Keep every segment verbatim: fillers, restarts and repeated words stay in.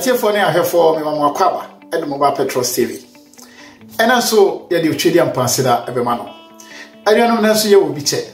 Atiefo ne ahwefo me mama kwaba e de mobile petrol T V. Ena so ye de utwedi ampansida ebema no. Aduanom na so ye wo bi che.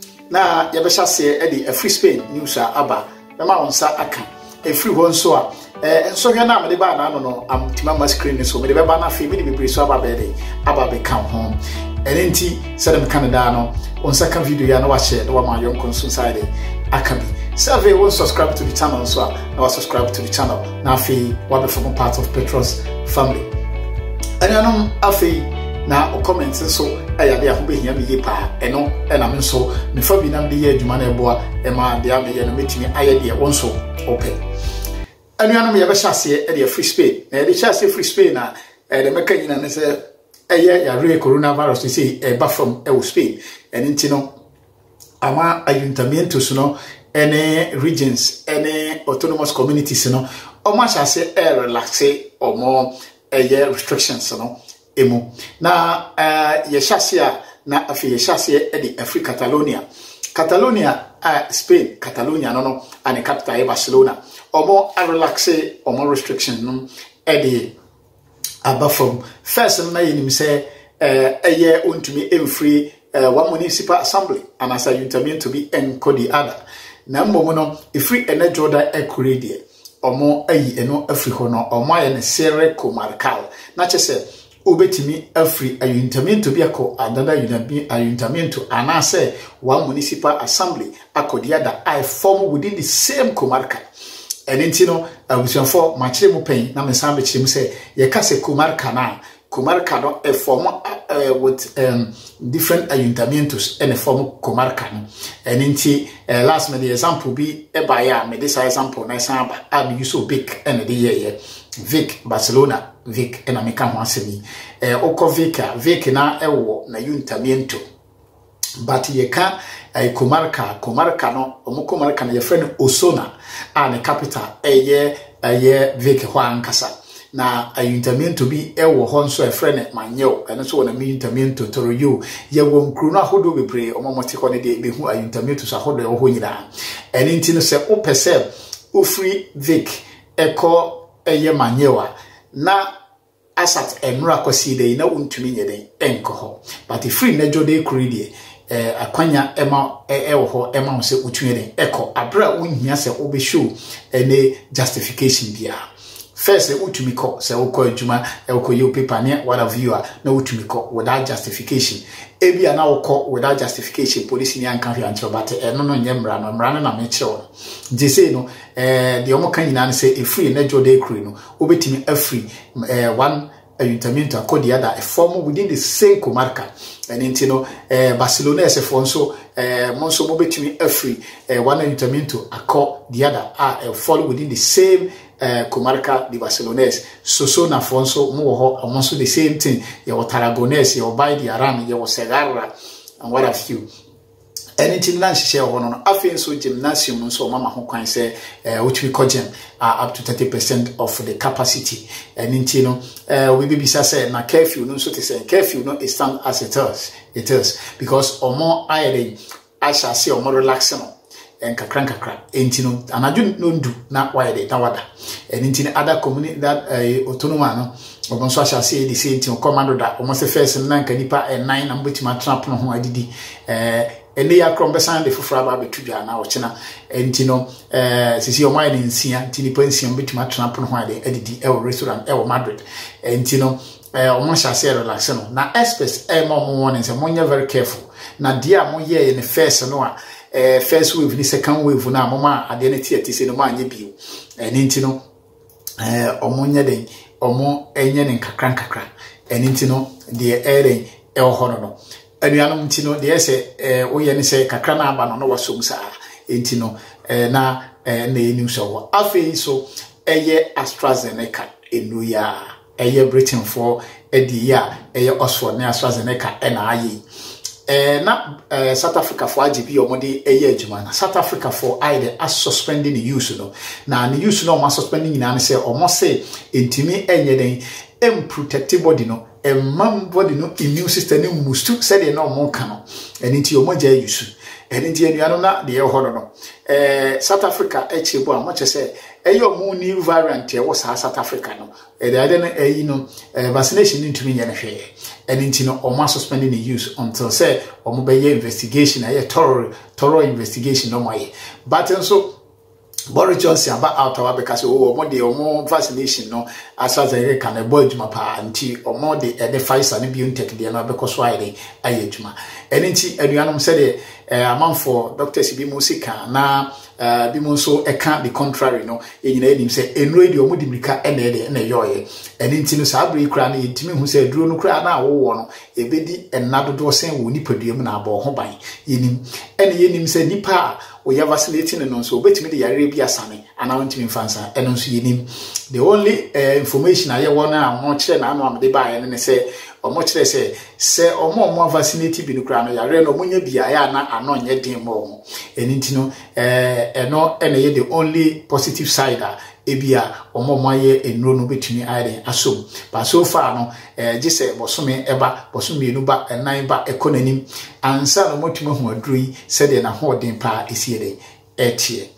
Na ye be hyase e de a free Spain news aba. Me ma wonsa aka. E free ho nso a eh nso hwe na me de ba na no no am tima screen so me de be ba na fi me de bebre so aba be de aba be kan ho. Ene nti se dem Canada no wonsa ka video ya na wa share na wa ma yon konsu side akabi. Survey will subscribe to the channel so now subscribe to the channel. Now fe what be from part of Petrus family. And you know afi na o comments so aya dey aho be hia me yipa eno e na me so me fa bi nam de ye adwuma na eboa e ma de am ye no metimi aye de won so open. And you know me ye be hyase e de free Spain. Na de hyase free Spain na e de meka nyina ne se eye ya re coronavirus say e ba from e Spain. And nti no ama ayuntamiento so no any regions, any autonomous communities, you know, or much as say air relaxe or more air restrictions, you know, emo. Now, uh, Yeshasia, na afi Yeshasia, Eddie, Afri Catalonia, Catalonia, uh, Spain, Catalonia, no, no, and the capital Barcelona, or more air relaxe or more restriction, no, Eddie, above from first, and I say, uh, a year on to me, free, uh, one municipal assembly, and as I intervene to be encode the other. Na mbomo no ifri ene joda ekure die omo ayi eno afri ho no omo aye ne sere comarcal na chese obetimi afri ayuntamiento bi akọ adada ayuntamiento anase one municipal assembly akodi ada I form within the same comarcal enenti no abusuafo machire mu pen na mensan be chire mu se ye ka se comarcal na comarcal no e form uh, with um, different ayuntamientos and a form comarca no enenti uh, last me the example be e ba ya me this example na samba am use so big and the year Vic Barcelona Vic and America ho asemi eh oko Vic Vic na ewo na ayuntamiento but ye ka ay comarca comarca no omo comarca na ye friend Osona and the capital eye eye Vic ho ankasa na ayuntamiento bi ewo ho nso e frene manyew ene so na ayuntamiento toroyo ye wo nkru na hodo bebre omomoti ko ne de behu ayuntamiento so hodo e ho nyina ene nti no se opese ofri Vic eko eye manyewa na asat enra kwasi de na untumi nyede enko ho but free na jode kredi eh akwanya ema ewo ho ema ho se utumi de eko abra unhia se obeshow ene justification bia first utumi ko se ukọ adwuma e ukọ yo paper ne what viewer na utumi ko without justification ebi ana ukọ without justification police ni anka hwe antro but e no no nyemra no mra na me kire no je say no eh de omo kan nyina ne say e free na jode ekuri no obetimi afree eh one ayuntamiento akodi ada a form within the same comarca and intino eh Barcelona as a fonso eh monso mobetimi afree eh one ayuntamiento akọ the other are fall within the same Uh, comarca de Barcelones so so na fonso mo ho amonso the same thing ye Tarragonese ye by the Aran ye Segarra and what have you anything lunch share ho no afi so gymnasium no so mama ho kwan say uh, which we call gym uh, up to thirty percent of the capacity and into no uh, we be bisa say na curfew no so to say curfew no is stand as it is it is because or more iron I shall say or more relaxing en kakran kakra enti no anadwo no ndu na why dey tawada en enti ne other community that uh, autonomous no obonso asha say the same thing commando da almost first na nka nipa e nine na mbetima trap no ho adidi eh ene ya krombesan de fufura ba betudwa na ochina enti no eh sisi o mai nsia enti nipa nsia mbetima trap no ho adidi e restaurant e Madrid enti no eh o mo sha say relax no na experts e mo mo warning say mo very careful na dia mo ye ne first no a Uh, first wave ni second wave na mama ade na tie tie no ma anye bio eni nti no eh omonye den omo enye ne kakran kakra eni nti no de ere e ho no no anuanom nti no de ese eh oye ne se kakra na aba no no wasom sa enti no eh na eh na eni so ho afi so eye AstraZeneca enu ya eye Britain for edi ya eye Oxford na AstraZeneca na ayi eh na uh, South Africa for I G B omode eye adwuma na South Africa for I dey as suspending the use no na the use no ma suspending ina ne say omo say entimi enye den em protective body no em mam body no immune system no mustu said e no omo ka no eni ti omo ja use eni nti anuanom na de ho no eh South Africa echebo a mo che say eyo mu new variant e wo sa South Africa no e de ade no eyi no vaccination ntumi nye ne hwe eni nti no o ma suspending the use until say o mo be investigation aye thorough thorough investigation no moye but so Boris Johnson about out of because oh more the more vaccination no as as I can a boy juma pa anti or more the the Pfizer and BioNTech the no because why they aye juma and nti aduanom said the amount for doctors bi mo sika na bi mo so e can the contrary no e nyina enim say enro di omo dimrika e na e na yoye and nti no sa abri kra na yentimi hu say duro no kra na wo no e bedi enna dodo sen wo nipaduam na abo ho ban yenim ene yenim say nipa we are vaccinating no so betimi de yare bi asane ana wantimi fansa eno so yenim the only uh, information aye wona ho kire na anu amde ba ye ne say omo kire say say omo omo vaccinate bi no kra no yare no omonya bi aya na ano nye din mo eni nti no eh eno ene ye the only positive side a ebia omo omo aye enro no betimi aye asom but so far no eh gise bosome eba bosome enu ba enan ba ekonanim ansa no motuma hu adui sede na ho den pa esi de etie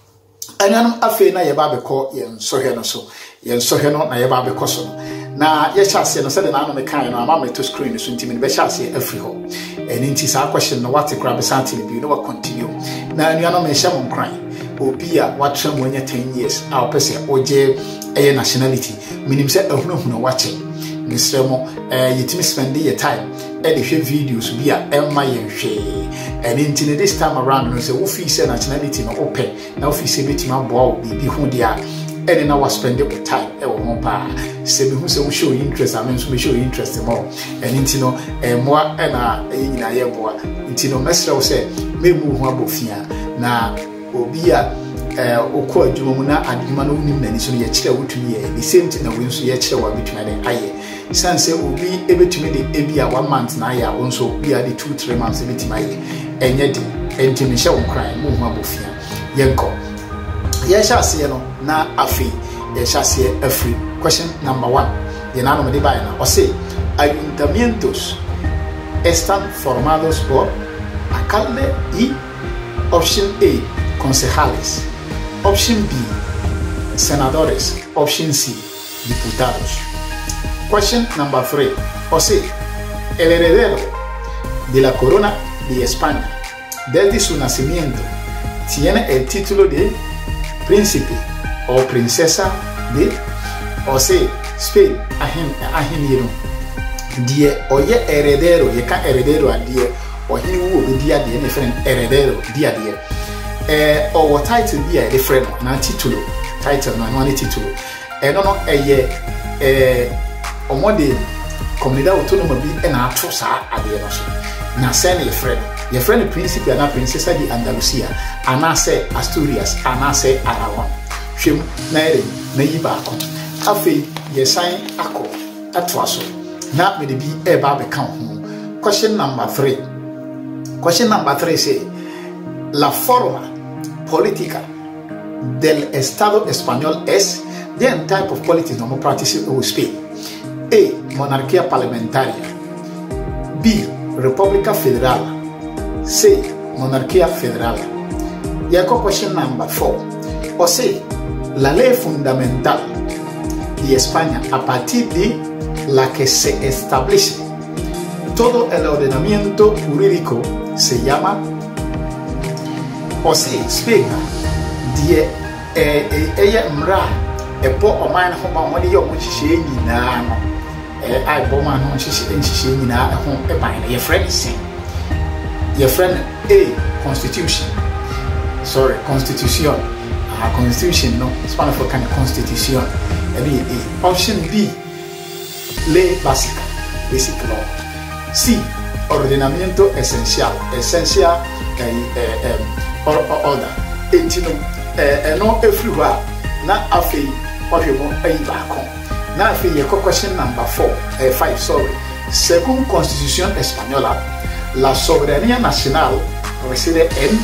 ananum afi na ye ba beko ye nsohwe no so ye nsohwe no na ye ba beko so na ye chase no sede na anu me kan no ama me to screen so ntimi be chase afri ho eni nti sa question no what crab santi bi no wa continue na anuano me hye mon kran obi a watra mo anya ten years a opese oje eye nationality minim se ahunahuna wache misremo eh yetimi spend your time e de hwe videos bi a emma ye hwe eni nti this time around no se wo fi se nationality no open na ofi se betima boa obi bi hu dia eni na wa spend your time e wo mo pa se bi hu se wo show interest amen so be show interest mo eni nti no e moa e na e nyina ye boa nti no mesra wo se memu hu abofia na obi a eh okọ adwuma mu na adwuma no nim na ni so ye kire wotumi ye the same thing na we so ye kire wa betumi na aye sanse obi ebetumi de ebi a one month na aye won so bi a de two three months ebetumi aye enye de entimi hye won kran mu hu abofia ye nko ye sha se no na afi ye sha se afri question number one ye na no me de ba na o say ayuntamientos están formados por alcalde y option A concejales, option B senadores, option C diputados. Question number three. O sea, el heredero de la corona de España desde su nacimiento tiene el título de príncipe o princesa de, o sea, Spain ahiniro die oye heredero ye ka heredero adie ohini wo be dia de ne friend heredero dia de eh o what title dia de friend na titulo title na no titulo eh no no eye eh omode comunidade autónoma bi na ato sa ade no so na say ne friend ye friend principe na princesa de Andalusia ana say Asturias ana say Aragon hwem na ere na yi ba ko afi ye sign akọ atwaso na me de bi e ba be kan ho. Question number three. Question number three say la forma política del Estado español es the type of politics no practice in Spain. A. Monarquía parlamentaria. B. República federal. C. Monarquía federal. Y aquí question number four. O sea, la ley fundamental de España a partir de la que se establece todo el ordenamiento jurídico se llama, o sea, Spain die ella mra e po o man ho ma mo de yo mo hihye nyina no e ai bo man ho hihye hihye nyina ho e ban ye friend sin your friend A constitution sorry constitution ah constitution no Spanish for kind of constitution e be A. Option B ley básica basic law. C. Ordenamiento esencial esencial eh, eh, or, or, order entino eh, no everywhere na afi ohwemo ayi baako na afi ye question number four eh, five sorry. Según Constitución española, la soberanía nacional reside en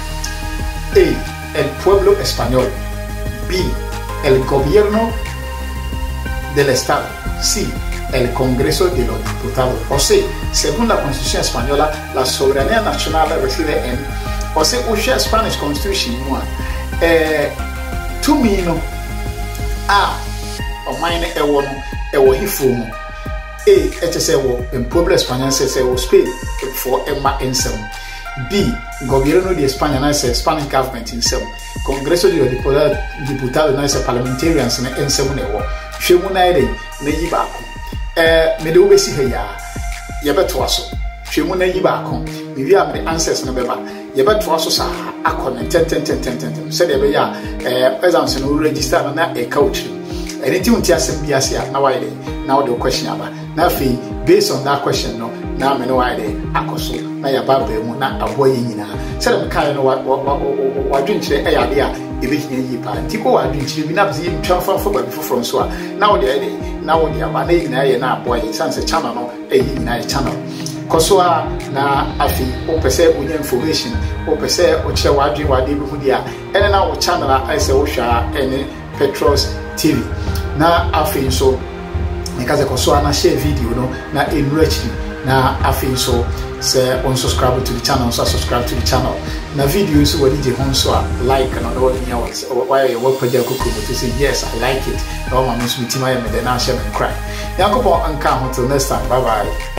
A. El pueblo español. B. El gobierno del Estado. C. el Congreso de los Diputados. O sea, según la Constitución española, la soberanía nacional reside en, o sea, usha Spanish Constitution eh to me no ah o mine e wo no e wo hifo mu e e say wo in pueblo español say say wo Spain for emma ensem b gobierno de España na say Spanish government ensem Congreso de los Diputados diputados na say parliamentarians na ensem na wo hwemu na ire na yi ba ko eh me de wo besi ha ya ye beto aso hwemu na yi ba ko me wi am the answers na beba ye beto aso sa akọ ten ten ten ten ten say de be ya eh exams no register na e coach anything unti asem bi ase na why dey now the question aba na fi based on that question no na me no why dey akoso na ya ba ba mu na aboye nyina say dem kan no wa wa dwinkyere e ya de a e be hia yi pa ti ko wa dwinkyere bi na bi yim twa fa fa ba bi foforo so a na wo dey na wo dey aba na nyina ye na aboye sanse channel no e yi nyina ye channel kosoa na afi o pese unya information o pese o kire wadwe wade bi hudi a ene na wo channel a ese wo hwa ene Petros T V na afi so nikaze kosoa na share video no na enrich na afi so say on subscribe to the channel so subscribe to the channel na video so wadi je hon so like na no wadi nya why you work page akuku to say yes I like it no ma musu mitima ya me de na share me cry yakobo anka ho till next time bye bye.